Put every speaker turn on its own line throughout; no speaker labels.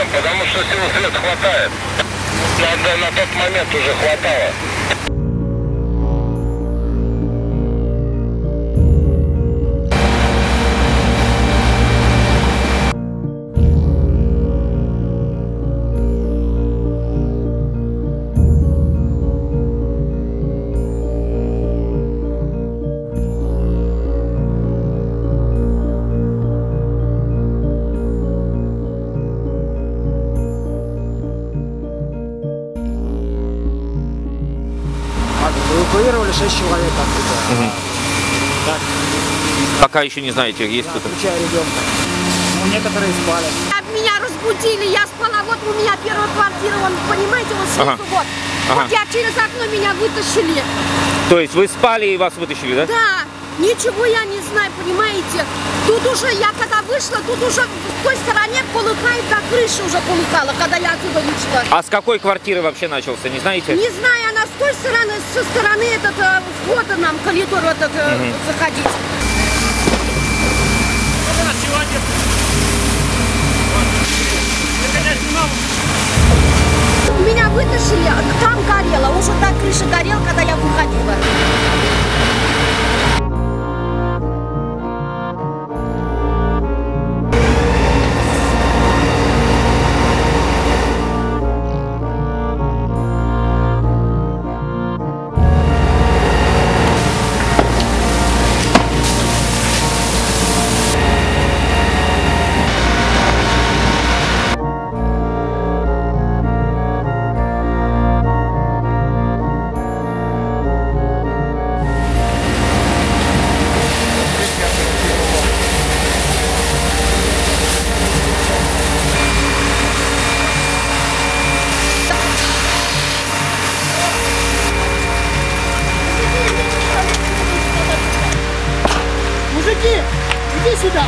проблем, потому что силы света хватает. На тот момент уже хватало.
Эвакуировали 6 человек оттуда. Так.
Пока еще не знаете, есть
Да,
кто-то.
включая ребенка. Ну, некоторые спали.
Меня разбудили, я спала, вот у меня первая квартира, вон, понимаете, вот снизу, вот.
Ага.
Вот я через окно, меня вытащили.
То есть вы спали и вас вытащили, да?
Да, ничего я не знаю, понимаете. Тут уже, я когда вышла, тут уже в той стороне полыхает, как крыша уже полыхала, когда я оттуда вышла.
А с какой квартиры вообще начался, не знаете?
Не знаю, она с той стороны, со стороны входа нам, коридор этот, заходить. Меня вытащили, там горело, уже так крыша горела, когда я выходила.
Мужики, иди сюда!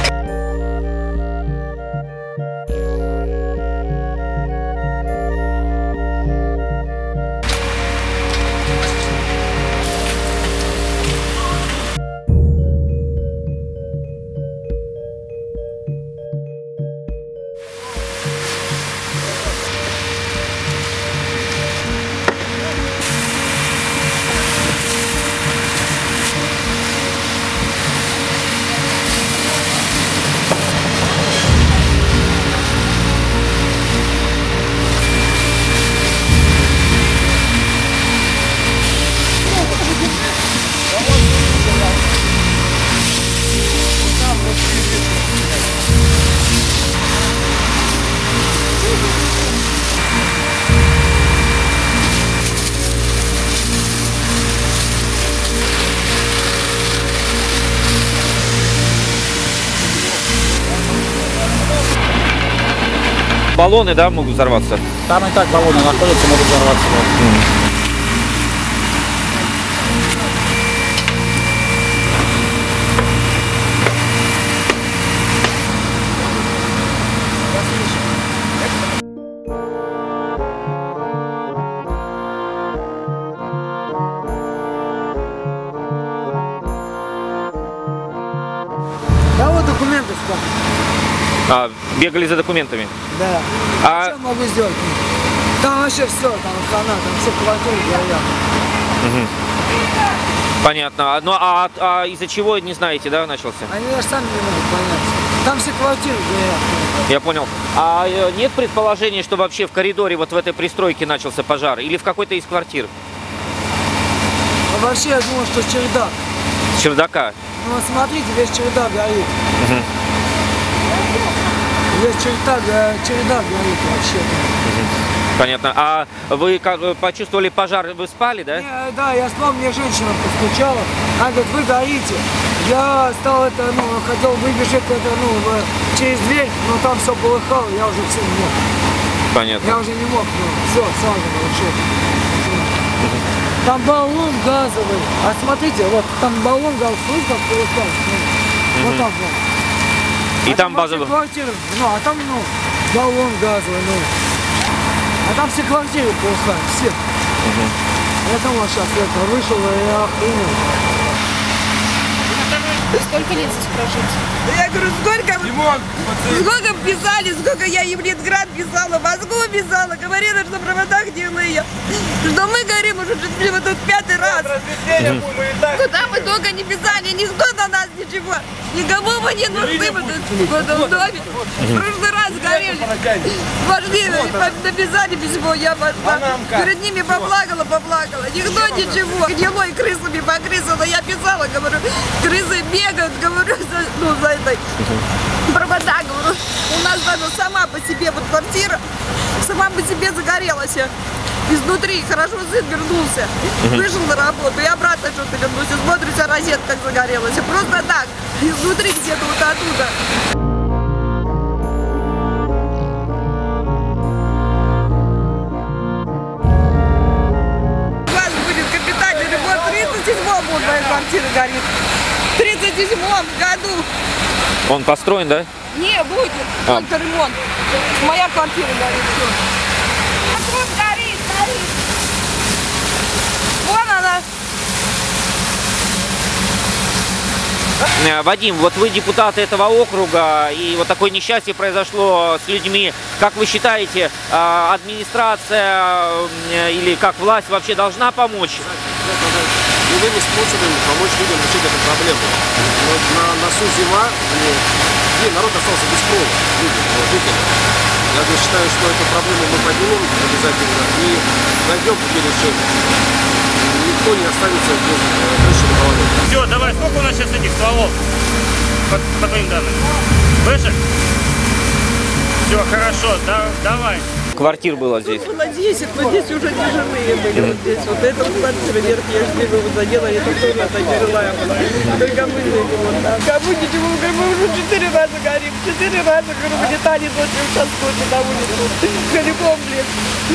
Баллоны, да, могут взорваться?
Там и так баллоны находятся, могут взорваться. Да вот документы сколько.
Бегали за документами?
Да.
А...
Что могу сделать? Там вообще все, там хана, там все квартиры горят.
Угу. Понятно. Ну а из-за чего, не знаете, да, начался?
Они даже сами не могут понять. Там все квартиры горят.
Я понял. А нет предположения, что вообще в коридоре, вот в этой пристройке начался пожар? Или в какой-то из квартир?
А вообще я думал, что чердак.
С чердака?
Ну вот смотрите, весь чердак горит.
Угу.
Весь чердак горит вообще.
Угу. Понятно. А вы почувствовали пожар, вы спали, да?
Да, я спал, мне женщина постучала. Она говорит, вы горите. Я стал хотел выбежать через дверь, но там все полыхало, я уже все не мог.
Понятно.
Я уже не мог, все, сразу вообще. Там баллон газовый. А смотрите, вот там баллон газовый, как полыхал. Вот так вот.
И там базовый.
Квартиры, а там, баллон газовый, А там все квартиры полыхают, все. Я думал, сейчас вышел, и я охренел.
Сколько лет здесь прожить?
Я говорю, сколько писали, сколько я и в Ленинград писала, в Москву писала, говорила, что провода гнилые. Что мы говорим уже чуть ли вот тут 5-й раз. Куда мы долго не писали, никто на нас ничего. Никому мы не нужны мы тут в этом доме. В прошлый раз говорили. Пошли, написали письмо, я пошла. Перед ними поплакала. Никто ничего. Гнилой крысами покрысано. Я писала, говорю, крысы бегают, говорю, за этой провода, говорю. У нас даже сама по себе вот квартира, сама по себе загорелась. Изнутри, хорошо сын вернулся, вышел на работу и обратно что-то вернулся, смотрю, вся розетка как загорелась. Просто так, изнутри где-то вот оттуда. У вас будет капитальный ремонт, 37-м вот моя квартира горит. В 37-м году.
Он построен, да?
Не, будет, только ремонт. Моя квартира горит, все. Вот горит. Вон она.
Вадим, вот вы депутат этого округа, и вот такое несчастье произошло с людьми. Как вы считаете, администрация или как власть вообще должна помочь?
Любыми способами помочь людям решить эту проблему. На носу зима, и народ остался без крова, жители. Я считаю, что эту проблему мы поднимем обязательно и найдем пути решения. Никто не останется без крыши над головой.
Все, давай, сколько у нас сейчас этих стволов? По твоим данным. Выше? Все, хорошо, давай.
Квартир было здесь?
Было 10, но здесь уже не жилые были. Вот здесь вот эта вот квартира верхняя, жили вы заделали, это тоже это жилая была. Только мы жили вот там. Кому ничего, мы уже 4 раза горим. 4 раза, говорю, вылетали ночью в час ночи на улицу. Голиком, блин.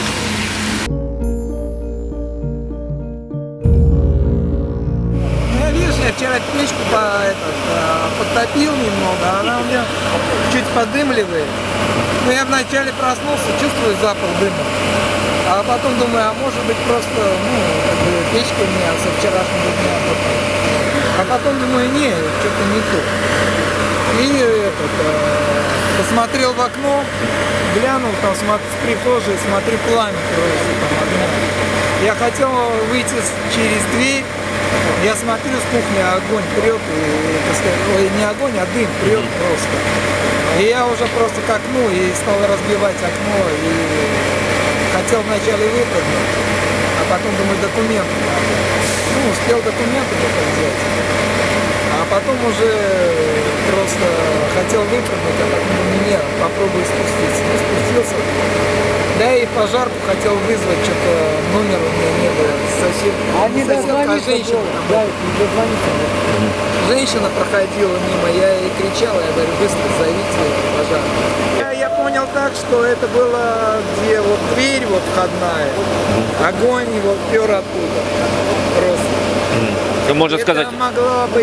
Видишь, я вчера печку подтопил немного, она у меня чуть подымливает. Но я вначале проснулся, чувствую запах дыма. А потом думаю, а может быть просто, печка у меня со вчерашнего дня. А потом думаю, не, что-то не то. И посмотрел в окно, глянул там в прихожей, смотрю, пламя просто там огня. Я хотел выйти через дверь. Я смотрю, с кухни огонь прет, не огонь, а дым прет просто. И я уже просто к окну и стал разбивать окно, и хотел вначале выпрыгнуть, а потом думаю, документы. Успел документы только взять. А потом уже просто хотел выпрыгнуть, а потом нет, попробую спуститься. Спустился. Да и пожарку хотел вызвать, что-то номера у меня не было. Соседка женщина. Женщина проходила мимо, я ей кричал, я говорю, быстро зовите пожар. Я понял так, что это было, где вот дверь вот входная, огонь его пер оттуда. Просто.
Можно
это
сказать,
могла быть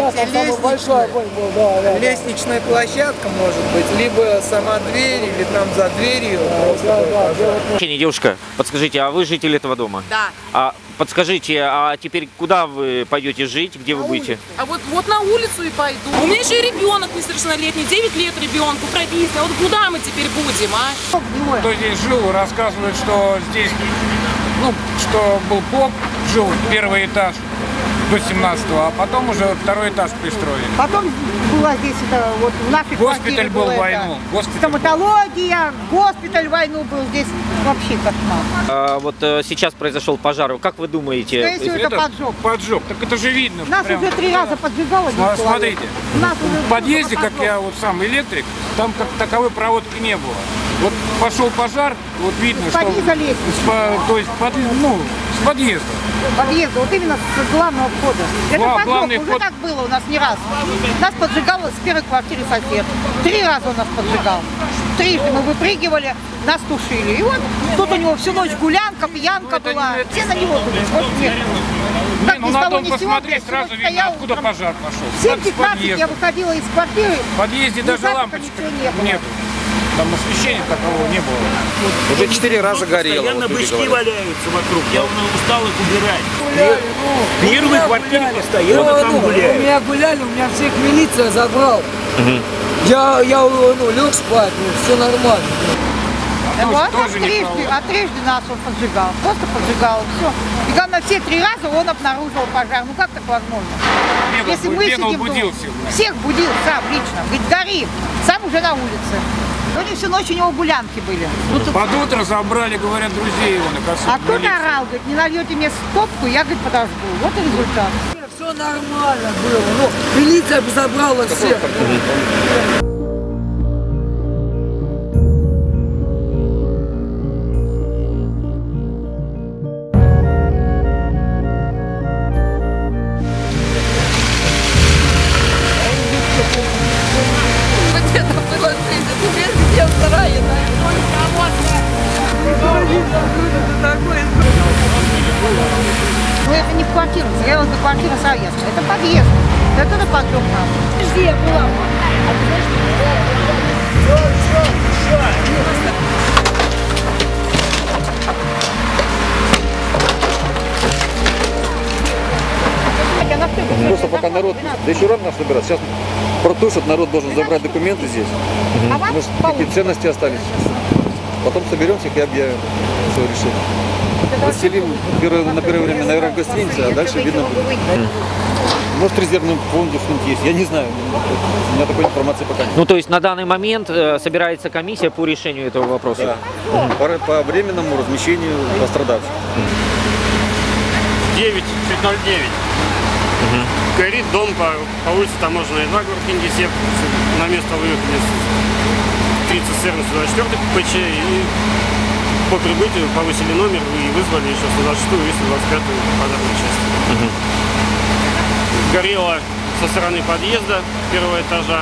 лестничная площадка, может быть, либо сама дверь, или там за дверью.
Девушка, подскажите, а вы житель этого дома?
Да.
Подскажите, а теперь куда вы пойдете жить, где вы будете?
А вот на улицу и пойду. У меня еще и ребенок несовершеннолетний, 9 лет ребенку прописано. Вот куда мы теперь будем, а?
Кто здесь жил, рассказывает, что здесь, что был поп, жил первый этаж до 17-го, а потом уже второй этаж пристроили.
Потом была здесь это вот в нашей
госпиталь был в войну.
Стоматология, госпиталь в войну был здесь, вообще кошмар.
Вот сейчас произошел пожар. Как вы думаете?
Это поджог.
Поджог. Так это же видно.
Нас уже 3 раза поджигало.
Смотрите, в подъезде, как я вот сам электрик, там как таковой проводки не было. Вот пошел пожар, вот видно, что... То есть, с подъезда.
Подъезда, вот именно с главного входа. Это поджог, уже так было у нас не раз. Нас поджигал с первой квартиры сосед. 3 раза он нас поджигал. 3 мы выпрыгивали, нас тушили. И вот тут у него всю ночь гулянка, пьянка была. Все на него были. Вот нет.
На дом посмотреть, сразу видно, откуда пожар пошел.
В 7:15 я выходила из квартиры.
В подъезде даже лампочек нету. Там освещения такового не было.
Уже 4 раза горело.
Постоянно
вот люди
бычки
говорят.
валяются вокруг. Я устал их убирать. В первой квартире постоянно там
У
гуляют.
меня гуляли, у меня всех милиция забрал. Я лег спать, все нормально.
Вот трижды нас он поджигал, просто поджигал, все. И главное, все 3 раза он обнаружил пожар. Ну как так возможно? Если мы сидим
будил
всех будил сам лично. Говорит, горим. Сам уже на улице. Сегодня всю ночь у него гулянки были.
Под утро забрали, говорят, друзей его на косу.
А кто-то орал, говорит, не нальете мне стопку, я, говорит, подожду. Вот и результат.
Все нормально было. Ну, милиция забрала всех.
Ну это не квартира, это квартира советская, это подъезд. Это на поджог нас. Где я была?
Просто пока народ, да еще рано нас собирать. Сейчас протушат, народ должен забрать документы здесь. Может, какие ценности остались. Потом соберем всех и объявим свое решение. Расселим на первое время, наверное, в гостинице, а дальше видно будет. Может, в резервном фонде что-нибудь есть, я не знаю. У меня такой информации пока нет.
Ну, то есть на данный момент собирается комиссия по решению этого вопроса?
Да. По временному размещению пострадавших.
9:09. Горит дом по улице Таможенная 2, город Кингисепп. На место выехали 30-24 ПЧ и по прибытию повысили номер и вызвали еще 126-ю и 125-ю пожарную часть. Горело со стороны подъезда первого этажа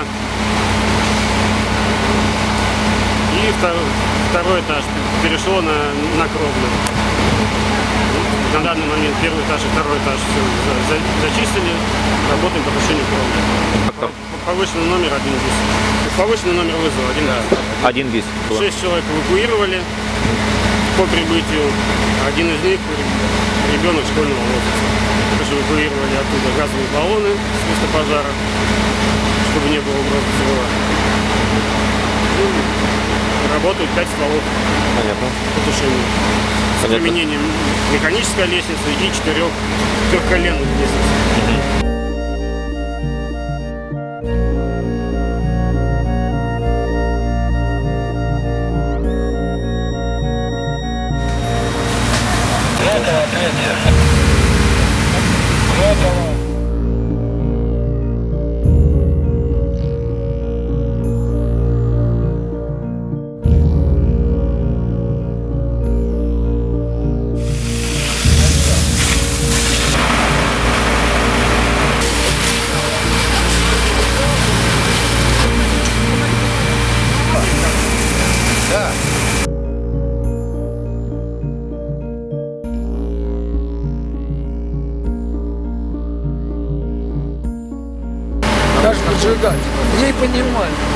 и второй этаж перешло на кровлю. На данный момент первый этаж и второй этаж все зачистили, работаем по тушению кровли. Повышенный номер 1 БИС. Повышенный номер вызова 1 БИС.
1 БИС.
6 человек эвакуировали по прибытию. Один из них ребенок школьного возраста. Также эвакуировали оттуда газовые баллоны с места пожара, чтобы не было угрозы взрыва. Работают 5 стволов.
Понятно.
По тушению. С применением механической лестницы и 4 трехколенных лестниц.
Даже поджигать. Я и понимаю.